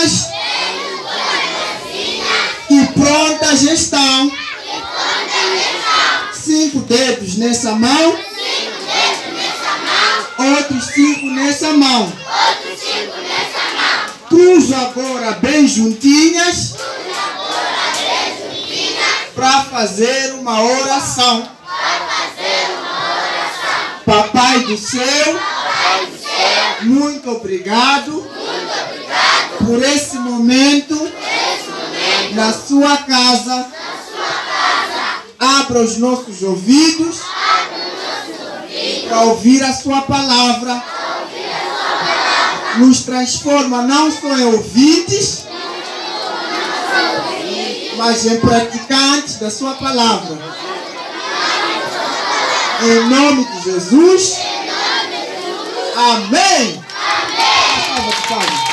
boazinhas e prontas estão. 5 dedos nessa mão, outros 5 nessa mão. Cruzo agora bem juntinhas para fazer uma oração. Papai do céu, muito obrigado por esse momento na sua casa. Abra os nossos ouvidos para ouvir a sua palavra. Nos transforma não só em ouvintes, mas em praticantes da sua palavra. Em nome de Jesus. Amém. Amém.